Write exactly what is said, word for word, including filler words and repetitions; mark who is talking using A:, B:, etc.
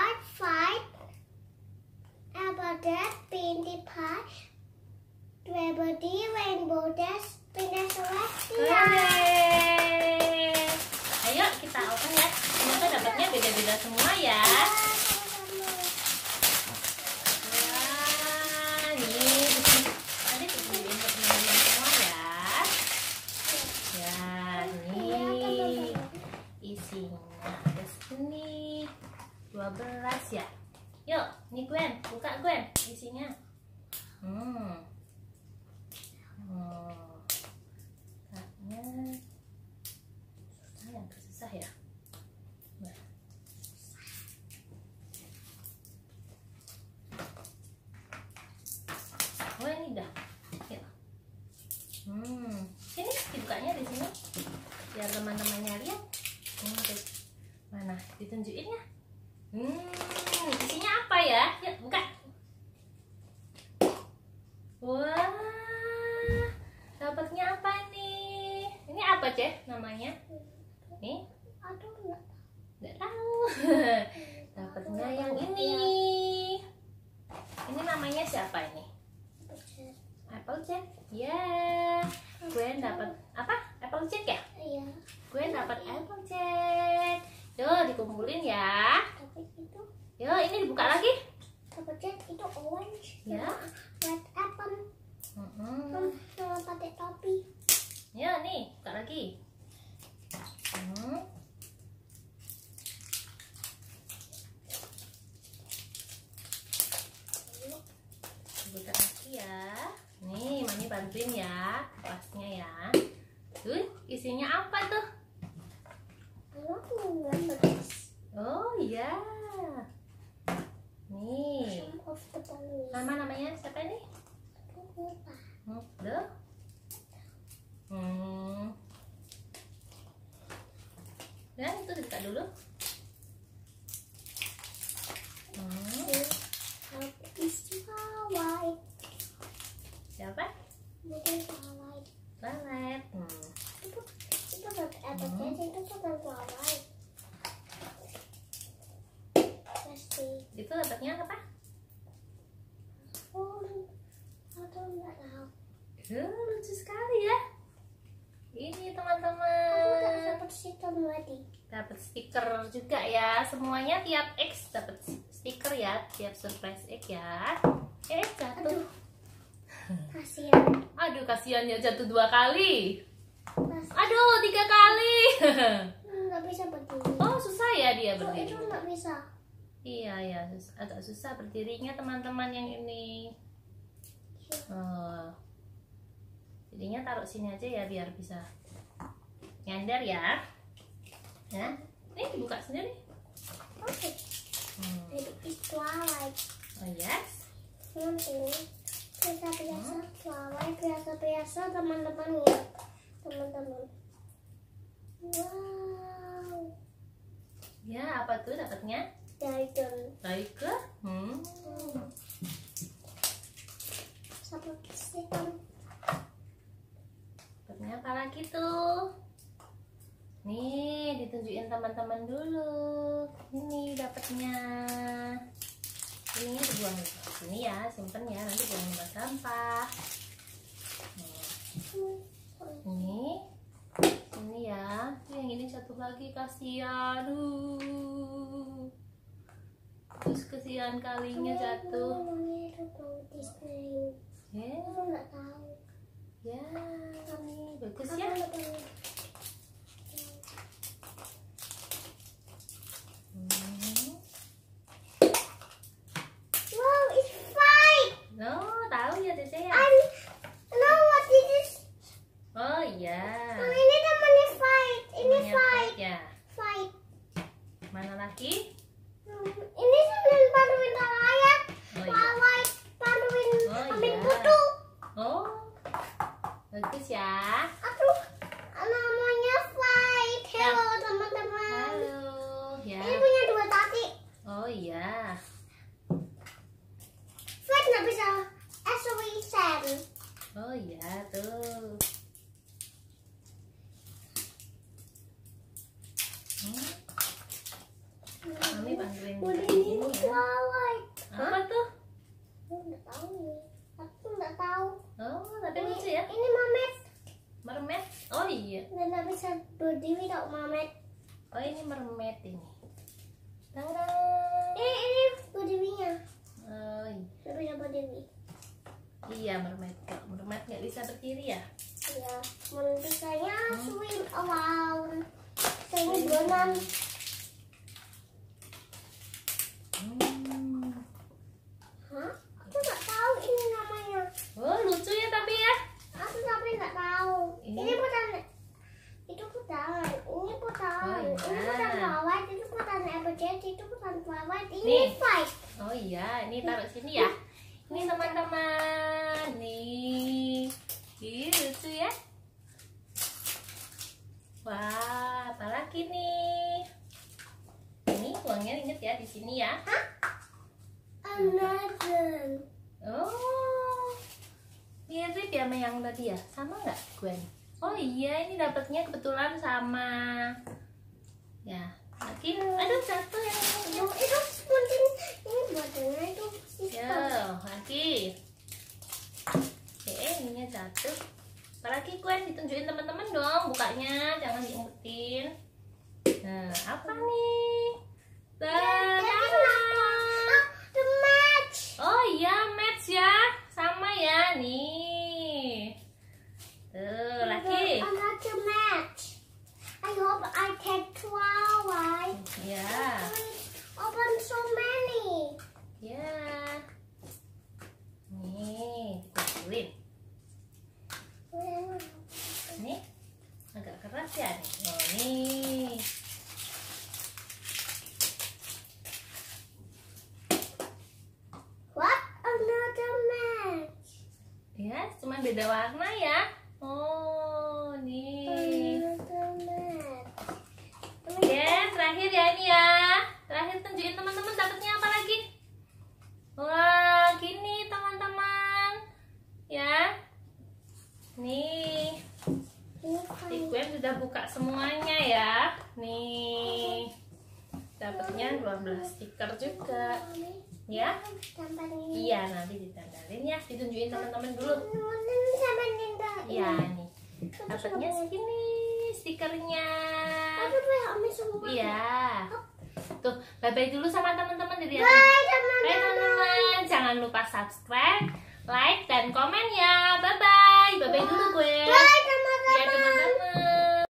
A: white fight. About that, pinty pie. Everybody rainbow dash, pindah Celestia.
B: Ayo kita open ya. Ternyata dapatnya beda-beda semua ya. Wah, nih tadi tunjukin untuk teman-teman semua ya. Ya, nih isinya ada segini dua belas ya. Yuk, nih Gwen, buka Gwen isinya. Hmm. Oh, kakaknya susah ya, agak susah ya. Nah. Oh ini dah. Yuk. Hmm, sini dibukanya di sini, biar teman-temannya lihat. Hmm, mana? Ditunjukin ya. Hmm, isinya apa ya? Yuk buka. Wah. Dapatnya apa nih? Ini apa Ceh namanya? Nih?
A: Aduh, enggak.
B: Nggak tahu. Dapatnya yang ini. Ini namanya siapa ini? Applejack. Ya. Gwen dapat apa? Applejack ya?
A: Iya.
B: Gwen dapat Applejack. Yuk dikumpulin ya.
A: Tapi itu
B: Yuk ini dibuka lagi.
A: Applejack itu orange.
B: Ya.
A: Red apple.
B: Hmm.
A: Sama pakai topi.
B: Ya nih, buka lagi. Hmm. Buka lagi ya. Nih, Mami bantuin ya, kupasnya ya. Tuh, isinya apa tuh? Oh iya. Nih. Nama namanya siapa nih? Hmm, udah. Hmm. Dan itu dibuka dulu. Hmm. Siapa? Lalet. Hmm.
A: Itu pakai Applejack, itu bukan Twilight. Pasti.
B: Itu dapatnya apa?
A: Oh, aduh nggak tahu.
B: Uh, lucu sekali ya. Ini
A: Aku
B: teman-teman.
A: dapat stiker lagi.
B: Dapat stiker juga ya. Semuanya tiap X dapat stiker ya. Tiap surprise X ya. Eh jatuh.
A: Kasihan.
B: Aduh kasihan ya, jatuh dua kali.
A: Mas-
B: Aduh tiga kali.
A: Nggak bisa berdiri.
B: Oh susah ya dia
A: Oh,
B: berdiri.
A: itu nggak bisa.
B: Iya ya, sus- agak susah berdirinya teman-teman yang ini. Oh. Jadinya taruh sini aja ya biar bisa nyandar ya. Ya, ini dibuka sendiri.
A: Oke.
B: Hmm.
A: Jadi itu Twilight.
B: Oh yes.
A: Nanti biasa-biasa Twilight biasa-biasa teman-teman ya. Teman-teman. Wow.
B: Ya apa tuh dapatnya?
A: Dragon.
B: Tiger. Hmm.
A: Satu stiker.
B: Dapatnya apa lagi tuh? Nih ditunjukin teman-teman dulu. Ini dapatnya. Ininya dibuang sini ya, simpen ya, nanti buang di tempat sampah. Ini, ini ya. Yang ini satu lagi kasihan. Uh. Terus kasihan kalinya jatuh.
A: Namanya itu Walt Disney.
B: Ya,
A: Aku nggak tahu.
B: ya, ini bagus
A: Aku
B: ya.
A: nggak tahu.
B: Hmm.
A: Wow, it's fight.
B: No, tahu ya Cece ya.
A: I know what it is.
B: Oh iya.
A: Nah, ini temannya fight. Ini
B: Namanya
A: fight.
B: ya.
A: Fight.
B: Mana lagi?
A: Hmm, ini sambil bantuin layak.
B: Oh iya.
A: Twilight bantuin
B: Oh,
A: ambil
B: iya.
A: kutu.
B: Oh, bagus ya.
A: Aduh, namanya fight. Hello teman-teman.
B: Halo, ya.
A: Ini punya dua kaki.
B: Oh iya.
A: Fight nggak bisa S O E Sam.
B: Oh iya tuh. Hmm. Mami bantuin
A: Udah
B: buka
A: ini
B: dulu
A: berdiri tak Mamet.
B: Oh ini mermaid ini. Tada.
A: Ini ini berdirinya.
B: Oh iya.
A: Nggak bisa berdiri.
B: Iya mermaid. Kalau mermaid nggak bisa berdiri ya?
A: Ya, menurut saya swim around. Saya ini berenang.
B: Hmm.
A: Hah? Aku nggak tahu ini namanya.
B: Oh lucu ya tapi ya.
A: Aku tapi nggak tahu.
B: Ini-
A: Ini putaran. Itu putaran. Ini putaran.
B: Oh,
A: Ini
B: iya.
A: putaran flowers. Itu putaran apple jet. Itu putaran flowers. Ini
B: Nih.
A: five.
B: Oh iya, ini taruh sini ya. Ini teman-teman. Nih. Ih, lucu ya. Wah, apalagi nih? Ini uangnya inget ya di sini ya.
A: Another.
B: Oh. Mirip ya sama yang tadi ya? Sama nggak, Gwen? Oh iya, ini dapatnya kebetulan sama. Ya, lagi. Aduh, jatuh yang ini.
A: Itu itu penting. Ini botolnya itu
B: Ya,
A: sistem.
B: lagi. Eh, ininya jatuh. Apalagi Gwen, ditunjukin teman-teman dong bukanya, jangan diumpetin. Nah, apa nih?
A: Jadi
B: Tada!
A: Ah, the match.
B: Oh iya, match ya. Sama ya, nih. Tuh, lagi.
A: Another match. I hope I take twelve, right?
B: Ya,
A: Open so many.
B: ya. Nih, dikumpulin. Nih, agak keras ya nih. Oh, nih.
A: What? Another match.
B: Ya, cuma beda warna ya. Oh, nih.
A: Another match.
B: Oke, terakhir ya ini ya. Terakhir tunjukin teman-teman dapatnya apa lagi? Wah, gini teman-teman. Ya. Nih,
A: Ini
B: si
A: fine.
B: Gwen sudah buka semuanya ya. Nih. Dapatnya dua belas stiker juga. Ya.
A: Sampai ini.
B: Iya, nanti ditandalin ya. Ditunjukin teman-teman dulu.
A: Ini sampai ini.
B: Iya, nih. Dapatnya segini stikernya.
A: Aku tuh ambil semua.
B: Iya. Tuh, bye-bye dulu sama teman-teman dari aku.
A: Bye
B: Bye
A: teman-teman.
B: teman-teman. Jangan lupa subscribe, like, dan komen ya. Bye-bye.